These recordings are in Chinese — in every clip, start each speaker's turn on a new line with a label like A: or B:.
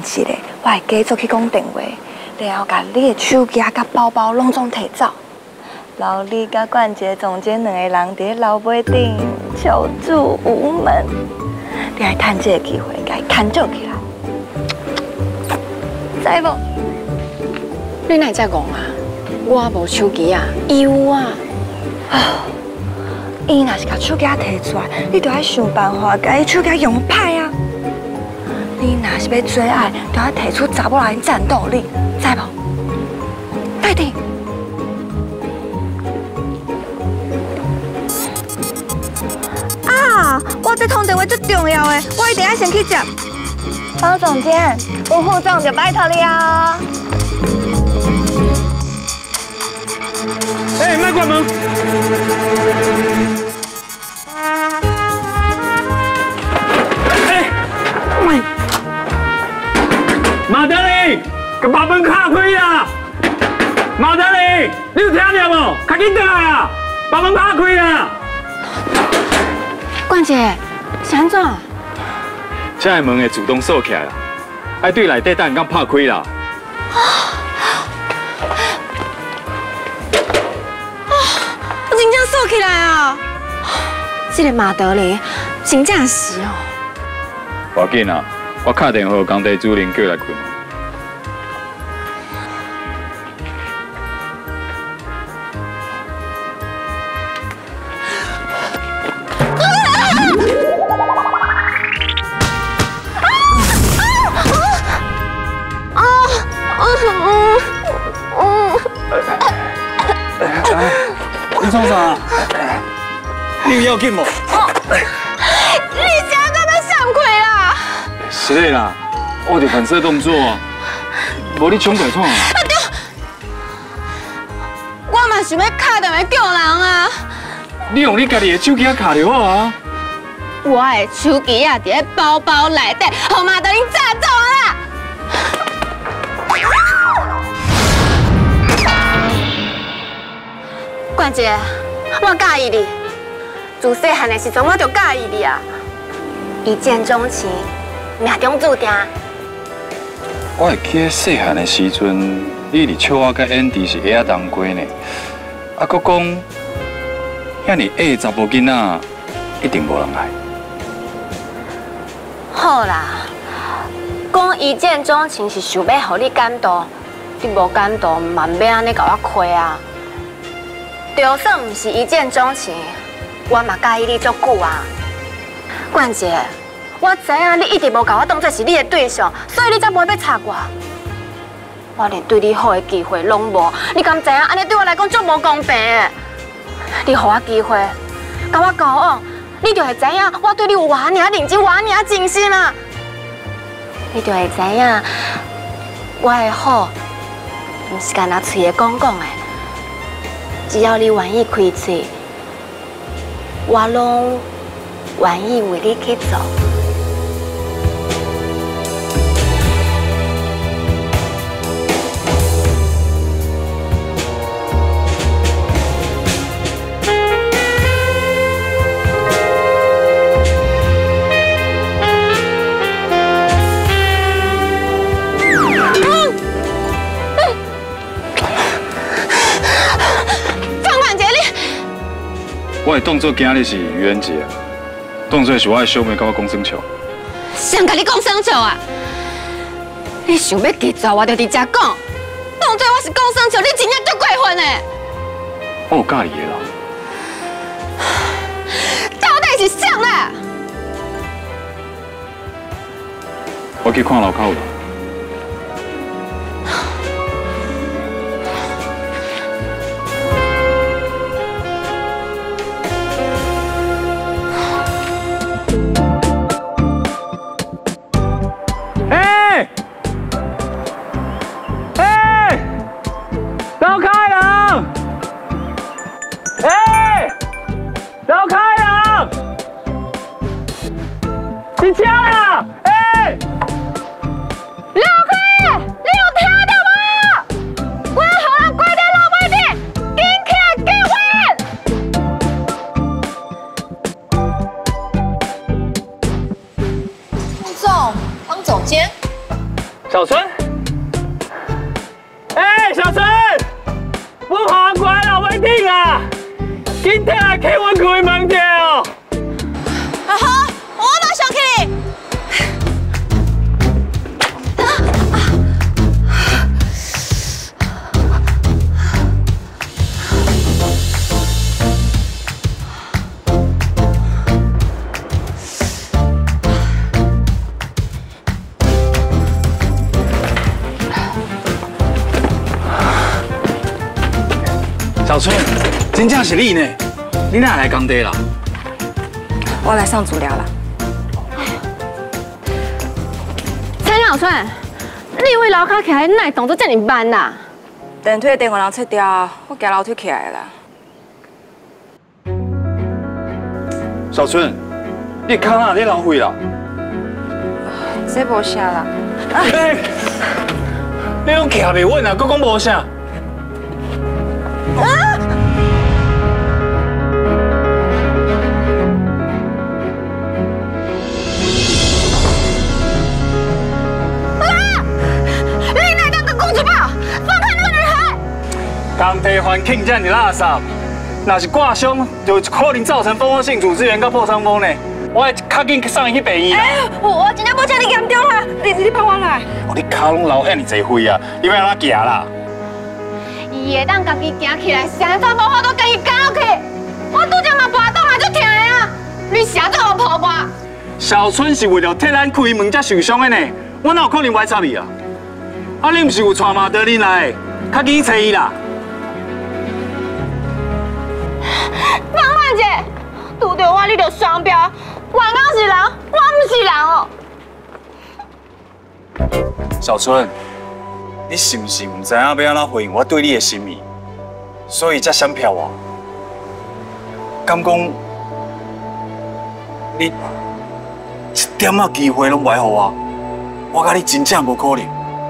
A: 时咧，我会继续去讲电话，然后把你的手机甲包包拢总摕走。老李甲冠杰总监两个人伫楼尾顶求助无门，你爱趁这个机会甲伊牵照起来，知无？
B: 你哪会才讲啊？我无手机啊，有啊。
A: 伊若是甲手机摕出来，你就要想办法甲伊手机用歹啊！你若是要做爱，就要摕出查某人战斗力，知无？快点！啊！我这通电话最重要的，我一定要先去接。包总监，吴副总就拜托你啊！
C: 哎，莫关门！哎，喂，马德里，给把门卡开啦！马德里，你有听到无？赶紧回来啊！把门卡开啦！
B: 冠杰，是安怎？
C: 这个门会自动锁起来啦，爱对内底等人拍开啦。
B: 我真正锁起来啊！这个马德里真正是哦。
C: 无要紧啊，我打电话工地主任叫来开。 你创啥？你有要紧无？
B: 你现在在闪开啦！
C: 是的啦，我就反射动作啊，无你冲过创啊！
B: 我嘛想要打电话叫人啊！
C: 你用你家己的手机卡就好啊！
B: 我的手机啊，伫咧包包内底，互马德林炸走啦！冠杰，我介意你，自细汉的时阵我就介意你啊，一见钟情，命中注定。
C: 我会记得细汉的时阵，你伫笑我甲演弟是矮仔同过呢，啊，佮讲，遐尼矮查甫囡仔一定无人爱。
B: 好啦，讲一见钟情是想要互你感动，你无感动，嘛免安尼甲我亏啊。就算唔是一见钟情，我嘛介意你足久啊。冠杰，我知影你一直无把我当作是你的对象，所以你才不会要插我。我连对你好的机会拢无，你敢知影安尼对我来讲足无公平的？你给我机会，甲我交往，你就会知影我对你有偌尔认真，偌尔真心啊！你就会知影我的好，唔是干那嘴的讲讲的。只要你愿意开嘴，我拢愿意为你去做。
C: 我会当作今日是愚人节，当作是我的小妹甲我讲生笑。
B: 谁甲你讲生笑啊？你想要记住我就直接讲，当作我是讲生笑，你真正足过分的。
C: 我有介意的啦。
B: 到底是啥啦？
C: 我去看楼口啦。走开人！哎，走开人！你家呀？哎，
D: 小春，小春，我下关了，袂顶啊！今天来开阮开门者哦。
A: 啊好，我马上去。
C: 小春，真正是你呢？你哪来工地啦？
A: 我来上足疗了。
B: 陈小春，你位楼骹起来，哪动作这么慢呐？
A: 电梯的电话人切掉，我行楼梯起来啦。
C: 小春，你脚哪咧流血啦？
A: 这无啥啦。
D: 你拢徛袂稳啊，佮讲无啥。工地环境这样垃圾，若是挂伤，就可能造成蜂窝性组织炎跟破伤风呢。我会较紧送伊去病院。
A: 我真正无遮尔严重啦，你帮我来。
C: 你脚拢流遐尼济血啊，你要安怎行啦？
B: 伊会当家己行起来，谁都无法度家己行去。我拄则嘛跋倒嘛足疼的啊，你啥都无抱我。
D: 小春是为了替咱开门才受伤的呢，我哪有可能歪插你啊？啊，你毋是有带马德林来的，较紧去找伊啦。
B: 芳兰姐，拄着我你就双标，原刚是人，我唔是人哦。
C: 小春，你是不是唔知影要安怎回应我对你的心意，所以才闪瞟我？敢讲你一点仔机会拢袂互我甲你真正无可能。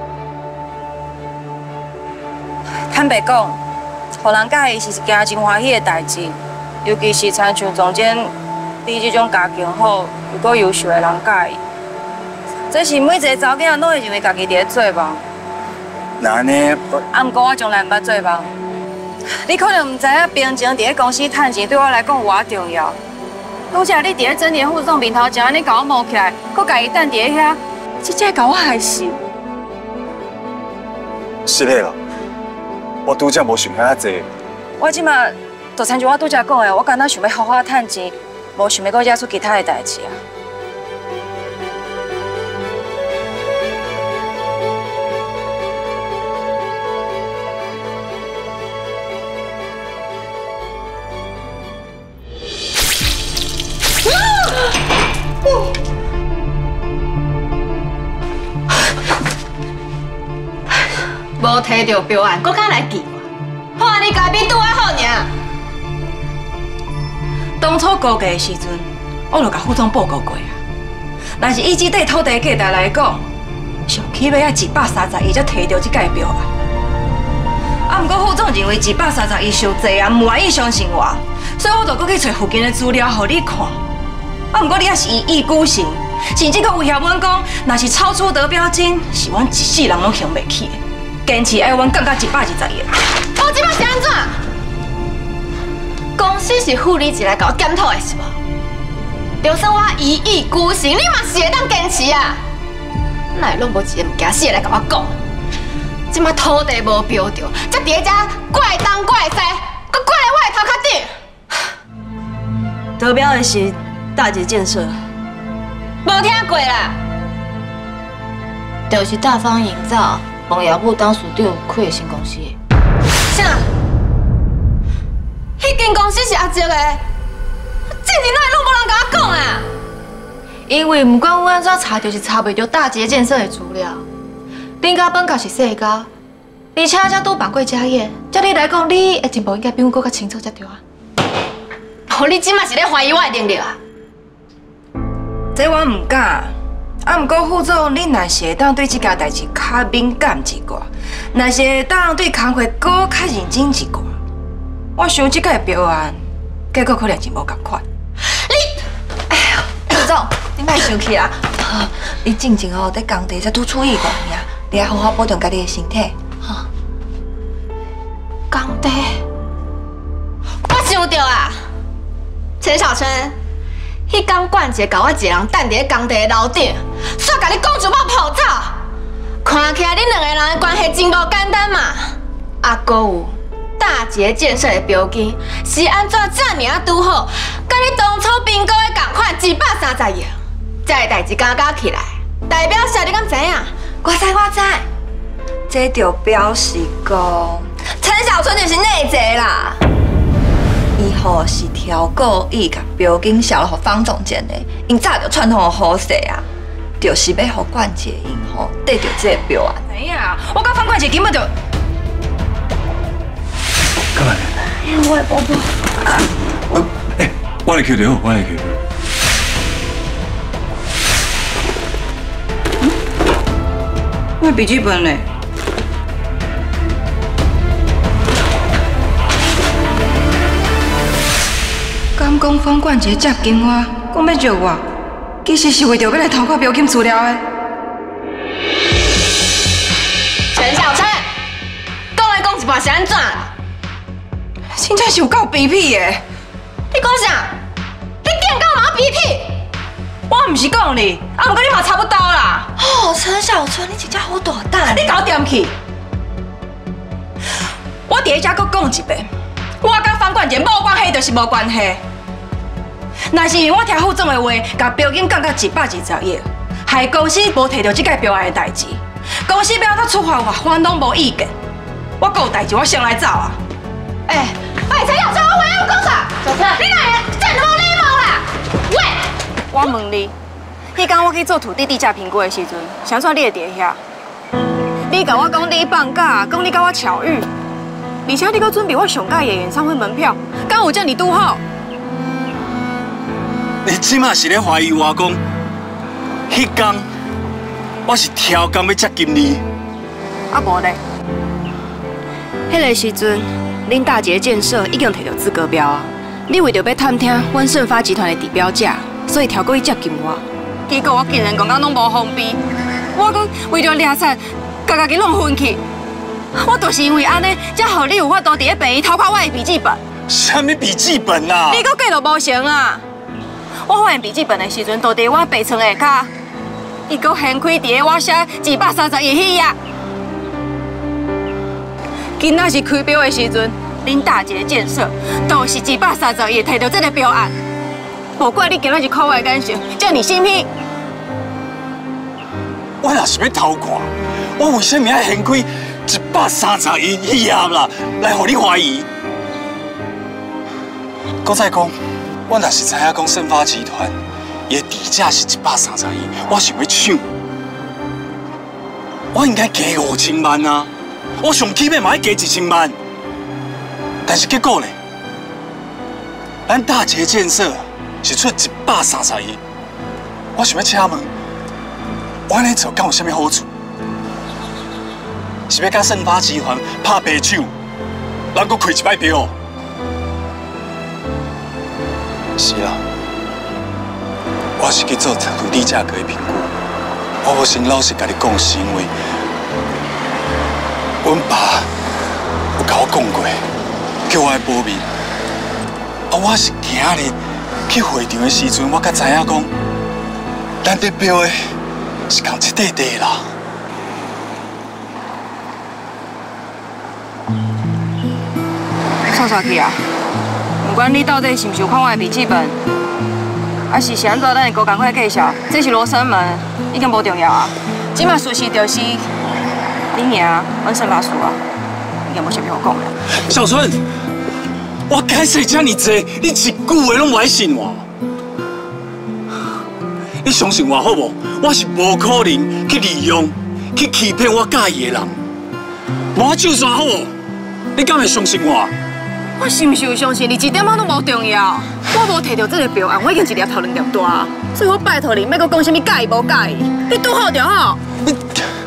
A: 坦白讲，互人介意是一件真欢喜的代志，尤其是亲像总监你这种家境好又够优秀的人介意，这是每一个查某囝拢会认为家己伫咧做梦。
C: 那安尼，
A: 啊，毋过我从来毋捌做梦。你可能毋知影，平常伫咧公司趁钱对我来讲有偌重要。拄则你伫咧整年副总面头前安尼甲我摸起来，搁家己等伫咧遐，真正甲我害死。
C: 是嘞啦，我拄则无想遐济。
A: 我即马就亲像我拄则讲的，我干那想要好好趁钱，无想要搁惹出其他的代志啊。
B: 无摕到标案，搁敢来记我？看你家比拄还好尔。
A: 当初估价的时阵，我就甲副总报告过啊。但是以这块土地价值来讲，上起要要130亿才摕到这块标案。啊，不过副总认为130亿伤济啊，唔愿意相信我，所以我就搁去找附近的资料互你看。啊，不过你也是一意孤行，甚至搁威胁阮讲，若是超出得标金，是阮一世人拢想袂起的。坚持要阮降到120亿。
B: 我即摆是安怎？公司是副理一来甲我检讨的是无？就算我一意孤行，你嘛是会当坚持啊！哪会拢无一个物件是会来甲我讲？即摆土地无标着，才伫咧遮怪东怪西，搁怪来我的头壳顶。
A: 得标的是大捷建设，
B: 无听过啦，就是大方营造。王耀武当属长开的新公司，啥？迄间公司是阿叔的，之前哪会拢无人甲我讲啊？因为不管我安怎查，就是查袂到大捷建设的资料。恁家本家是世交，而且才拄办过家宴，照你来讲，你的情报应该比我更较清楚才对啊。哦，你即马是咧怀疑我的能力啊？
A: 这我唔敢。啊，不过副总，你若是会当对这件代志较敏感一寡，若是会当对工作搁较认真一寡，我想这个标案结果可能是无共款。
B: 你，哎呀，副总，顶
A: 莫生气啦。你静静哦，在工地才拄处理过尔，你要好好保重家己的身体。
B: 工地，我想到啊，陈小春，迄天冠杰甲我一个人等伫工地的楼顶，煞甲你公主抱抱走，看起来恁两个人的关系真无简单嘛。啊，搁有大捷建设的标金是安怎这尔拄好，甲你当初并购的同款230亿，这个代志刚刚起来，代表啥你敢知影？
A: 我知，这就表示讲，陈小春就是内贼啦。伊吼是挑故意甲标金销了互方总监的，因早就串通好好势啊，就是要互冠杰因吼得到这个标案。
E: 哎呀，我甲方冠杰根本就。
C: 干嘛呢？
A: 我的包包。
C: 我来 Q 掉，我来 Q 掉。
E: 我笔记本嘞。敢讲方冠杰接近我，讲要约我，其实是为着要来偷看标金资料的。
B: 陈小春，讲来讲一半是安怎？
E: 真正是有够卑鄙的！
B: 你讲啥？你竟敢有鼻涕？
E: 我唔是讲你，啊，不过你嘛差不多啦。
A: 哦，陈小春，你真正好大胆！
E: 你搞掂去！我第一只搁讲一遍，我甲方冠杰无关系就是无关系。若是因为我听副总的话，甲标金降到120亿，害公司无摕到这个标案的代志，公司要怎处罚我，我拢无意见。我还有代志，我先来走啊！
B: 陈小春，我要讲啥？小春，你哪会真无礼貌啦？喂！
E: 我问你，迄天我去做土地地价评估的时阵，啥怎你会伫遐？你甲我讲你放假，讲你甲我巧遇，而且你搁准备我上届的演唱会门票，敢有这么拄好？
D: 你即马是咧怀疑我讲，迄天我是挑工要接近你？
E: 啊无咧，迄个时阵，恁大捷建设已经摕到资格标啊。你为着要探听阮盛发集团的地标价，所以挑过去接近我。结果我竟然讲到拢无封闭，我讲为着掠产，甲家己弄分去。我就是因为安尼，才互你有法度伫咧病院偷看我的笔记本。
D: 什么笔记本啊？
E: 你搁计都无成啊！我发现笔记本的时阵，都伫我白床下骹，伊搁掀开伫咧我写230亿迄页。今仔是开标的时阵，恁大捷建设都是230亿摕到这个标案，无怪你今仔日看我的眼神，叫你信批。
D: 我若是要偷看，我为什么要掀开130亿迄页啦，来互你怀疑？搁再讲，我若是知影讲盛发集团伊的底价是130亿，我想要抢，我应该加5000万啊！我上起码嘛要加1000万，但是结果呢？咱大捷建设是出130亿，我想要请问，我安尼做敢有啥物好处？是要甲盛发集团拍白手，咱搁开一摆票？是啦，我是去做土地价格的评估，我先老实甲你讲，是因为阮爸有甲我讲过，叫我保密。啊，我是今日去会场的时阵，我才知影讲，咱得标的是共一块地啦。
E: 错去啊！不管你到底是毋是有看我的笔记本，还是安怎，咱会搁赶快介绍，这是罗生门，已经无重要啊。即马事实就是你赢，阮胜发输啊，已经无啥物好讲了。
D: 小春，我解释遮尔济，你一句话拢不爱信我。你相信我好无？我是无可能去利用、去欺骗我介意的人。我就算好无？你敢会相信我？
E: 我是毋是有相信你一点仔都无重要？我无摕到这个标案，我已经一粒头两粒大，所以我拜托你，莫阁讲啥物介意无介意，你拄好就好。
D: 你。